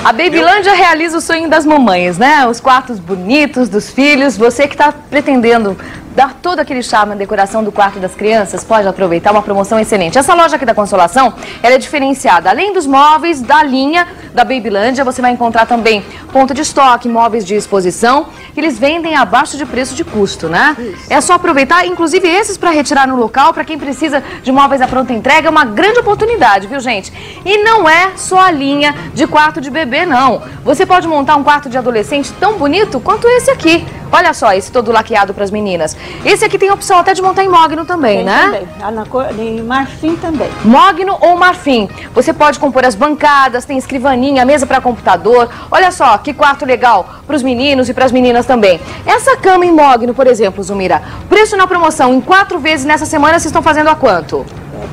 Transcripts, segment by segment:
A Babylândia realiza o sonho das mamães, né? Os quartos bonitos dos filhos. Você que está pretendendo dar todo aquele charme na decoração do quarto das crianças, pode aproveitar uma promoção excelente. Essa loja aqui da Consolação, ela é diferenciada. Além dos móveis da linha da Babylândia, você vai encontrar também ponto de estoque, móveis de exposição, que eles vendem abaixo de preço de custo, né? Isso. É só aproveitar, inclusive esses para retirar no local, para quem precisa de móveis à pronta entrega, é uma grande oportunidade, viu, gente? E não é só a linha de quarto de bebê, não. Você pode montar um quarto de adolescente tão bonito quanto esse aqui. Olha só, esse todo laqueado para as meninas. Esse aqui tem a opção até de montar em mogno também, né? Também, em marfim também. Mogno ou marfim. Você pode compor as bancadas, tem escrivaninha, mesa para computador. Olha só, que quarto legal para os meninos e para as meninas também. Essa cama em mogno, por exemplo, Zumira, preço na promoção em 4 vezes nessa semana, vocês estão fazendo a quanto?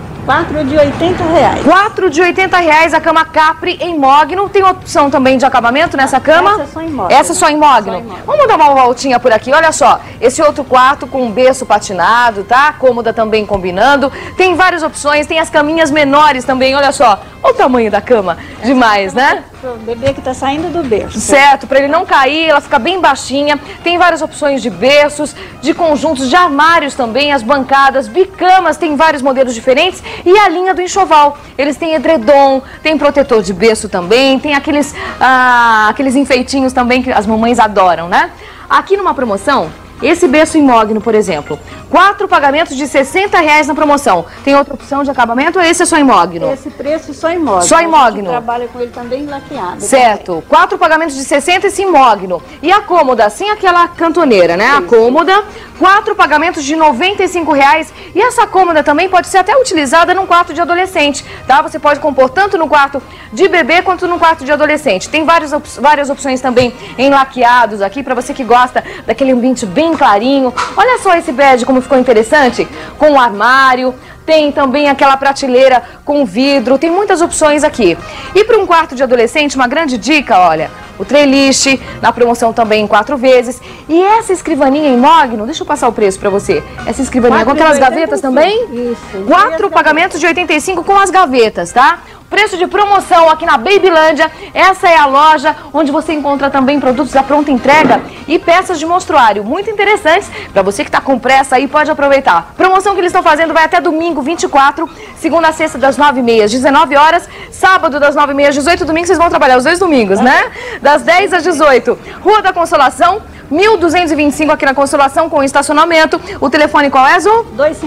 4 de R$80. 4 de R$80 a cama Capri em mogno. Tem opção também de acabamento nessa cama? Essa é só em mogno. Essa só em mogno? Vamos dar uma voltinha por aqui. Olha só, esse outro quarto com um berço patinado, tá? Cômoda também combinando. Tem várias opções, tem as caminhas menores também, olha só. Olha o tamanho da cama, demais, né? O bebê que tá saindo do berço. Certo, para ele não cair, ela fica bem baixinha. Tem várias opções de berços, de conjuntos, de armários também, as bancadas, bicamas, tem vários modelos diferentes. E a linha do enxoval, eles têm edredom, tem protetor de berço também, tem aqueles enfeitinhos também que as mamães adoram, né? Aqui numa promoção, esse berço em mogno, por exemplo, 4 pagamentos de R$60 na promoção. Tem outra opção de acabamento ou esse é só em mogno? Esse preço só em mogno. Só em mogno. A gente trabalha com ele também laqueado. Certo. Também. 4 pagamentos de 60 e esse em mogno. E a cômoda, sem aquela cantoneira, né? Isso. A cômoda, 4 pagamentos de R$95. E essa cômoda também pode ser até utilizada num quarto de adolescente, tá? Você pode compor tanto no quarto de bebê quanto no quarto de adolescente. Tem várias opções também em laqueados aqui, para você que gosta daquele ambiente bem clarinho. Olha só esse bege como ficou interessante, com o armário, tem também aquela prateleira com vidro, tem muitas opções aqui. E para um quarto de adolescente, uma grande dica, olha, o trelixe, na promoção também em 4 vezes. E essa escrivaninha em mogno, deixa eu passar o preço para você. Essa escrivaninha com aquelas gavetas também? Isso. 4 pagamentos de 85 com as gavetas, tá? Preço de promoção aqui na Babylândia. Essa é a loja onde você encontra também produtos à pronta entrega e peças de monstruário muito interessantes. Para você que está com pressa aí, pode aproveitar. Promoção que eles estão fazendo vai até domingo 24, segunda a sexta das 9h30 às 19 horas, sábado das 9h30 às 18, domingo vocês vão trabalhar os 2 domingos, né? Das 10 às 18. Rua da Consolação, 1225 aqui na Consolação com estacionamento. O telefone qual é, Zu?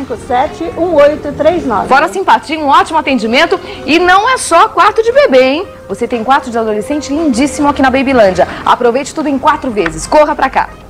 257-1839. Fora simpatia, um ótimo atendimento. E não é só quarto de bebê, hein? Você tem quarto de adolescente lindíssimo aqui na Babylândia. Aproveite tudo em 4 vezes. Corra pra cá.